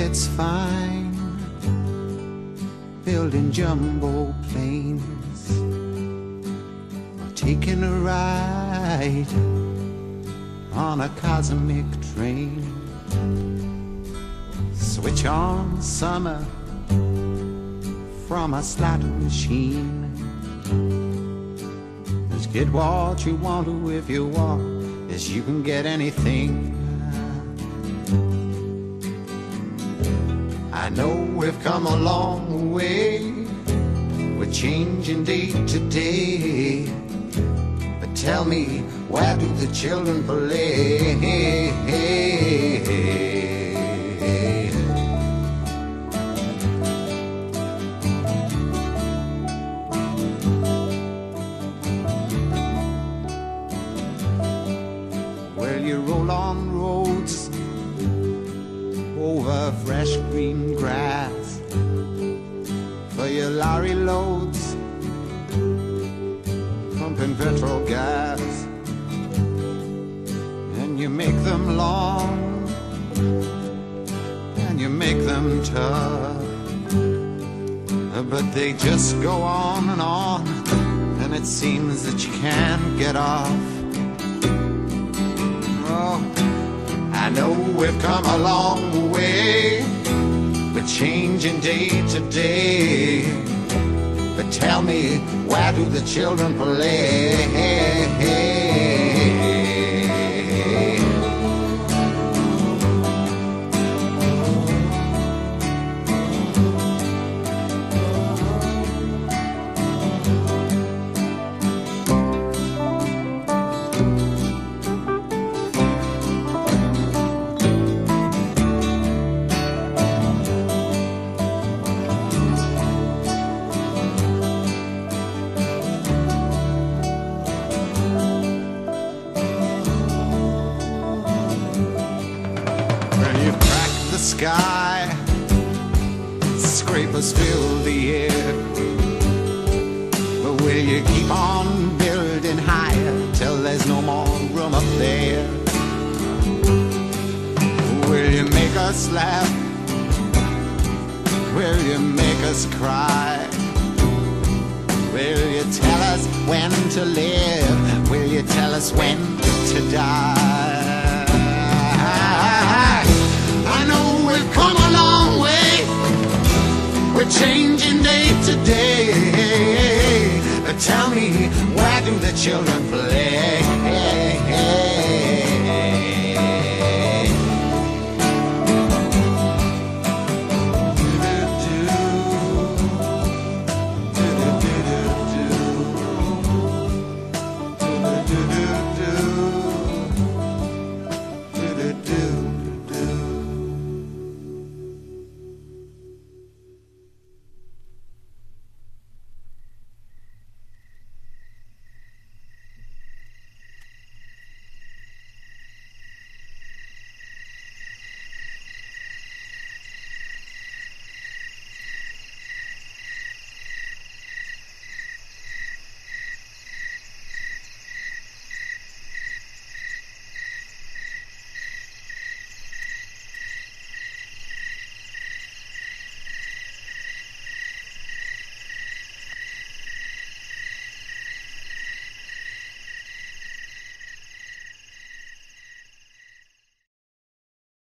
it's fine, building jumbo planes, or taking a ride on a cosmic train. Switch on summer from a slot machine. Just get what you want to if you want, yes, you can get anything. I know we've come a long way, we're changing day to day, but tell me, where do the children play? Well, you roll on roads over fresh green grass for your lorry loads, pumping petrol gas, and you make them long and you make them tough, but they just go on, and it seems that you can't get off. Oh, I know we've come a long way, we're changing day to day, but tell me, where do the children play? Sky, scrapers fill the air, but will you keep on building higher till there's no more room up there? Will you make us laugh? Will you make us cry? Will you tell us when to live? Will you tell us when to die? I know we've come a long way, we're changing day to day, but tell me, where do the children play?